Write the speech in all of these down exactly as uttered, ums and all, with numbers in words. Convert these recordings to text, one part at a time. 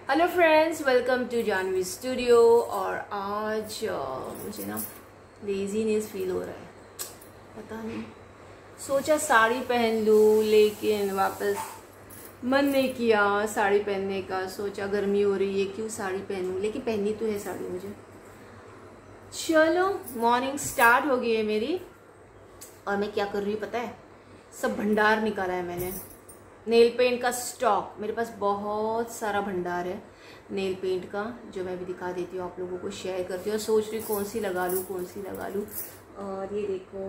Hello friends, welcome to Janvi studio. और आज मुझे ना लेजीनेस फील हो रहा है, पता नहीं। सोचा साड़ी पहन लूँ, लेकिन वापस मन नहीं किया साड़ी पहनने का। सोचा गर्मी हो रही है, क्यों साड़ी पहनूं, लेकिन पहननी तो है साड़ी मुझे। चलो, मॉर्निंग स्टार्ट हो गई है मेरी। और मैं क्या कर रही हूँ पता है? सब भंडार निकाला है मैंने। नेल पेंट का स्टॉक मेरे पास बहुत सारा भंडार है नेल पेंट का, जो मैं भी दिखा देती हूँ आप लोगों को, शेयर करती हूँ। और सोच रही कौन सी लगा लूँ कौन सी लगा लूँ। और ये देखो,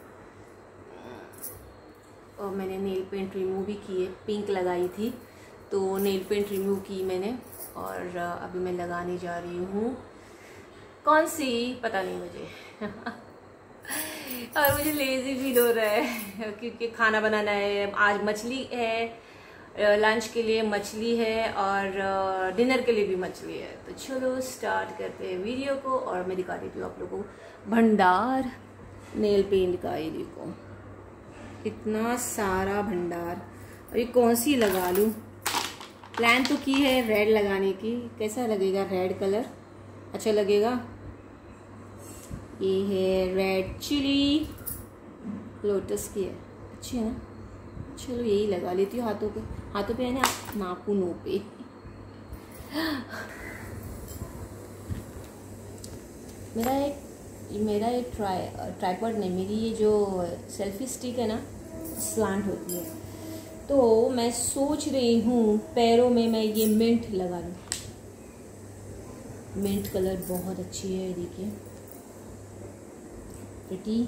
और मैंने नेल पेंट रिमूव भी की है। पिंक लगाई थी तो नेल पेंट रिमूव की मैंने, और अभी मैं लगाने जा रही हूँ। कौन सी पता नहीं मुझे और मुझे लेजी फील हो रहा है क्योंकि खाना बनाना है। आज मछली है, लंच के लिए मछली है और डिनर के लिए भी मछली है। तो चलो स्टार्ट करते हैं वीडियो को। और मैं दिखा देती हूँ आप लोगों को भंडार नेल पेंट का। ये देखो इतना सारा भंडार। और ये कौन सी लगा लूँ? प्लान तो की है रेड लगाने की। कैसा लगेगा रेड कलर? अच्छा लगेगा। ये है रेड चिली, लोटस की है, अच्छी है ना। चलो यही लगा लेती हूँ हाथों पे, हाथों पे है ना, नाखूनों पे। मेरा एक मेरा एक ट्राई ट्राइपॉड नहीं, मेरी ये जो सेल्फी स्टिक है ना, स्लांट होती है। तो मैं सोच रही हूँ पैरों में मैं ये मिंट लगा लूँ। मिंट कलर बहुत अच्छी है, देखिए प्रिटी।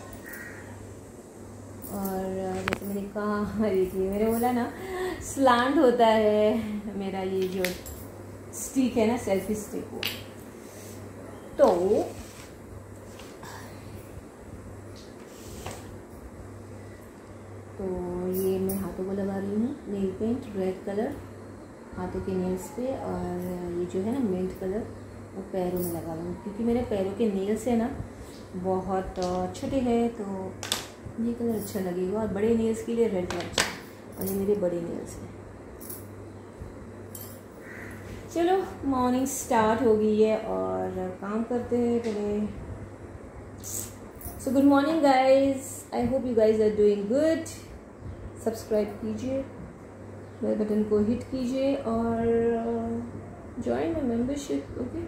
और जैसे मैंने कहा, देखिए मैंने बोला ना स्लांट होता है मेरा ये जो स्टिक है ना, सेल्फी स्टिक वो। तो तो ये मैं हाथों को लगा रही हूँ नेल पेंट रेड कलर हाथों के नेल्स पे। और ये जो है ना मिंट कलर वो पैरों में लगा लूँ, क्योंकि मेरे पैरों के नेल्स है ना बहुत छोटे हैं, तो ये कलर अच्छा लगेगा। और बड़े नेल्स के लिए रेड कलर अच्छा, और ये मेरे बड़े नेल्स हैं। चलो मॉर्निंग स्टार्ट हो गई है और काम करते हैं पहले। So good morning guys, I hope you guys are doing good. Subscribe कीजिए, बेल बटन को हिट कीजिए और join the membership. Okay,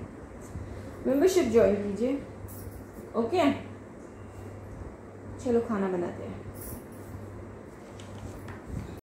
membership join कीजिए। Okay okay? चलो खाना बनाते हैं।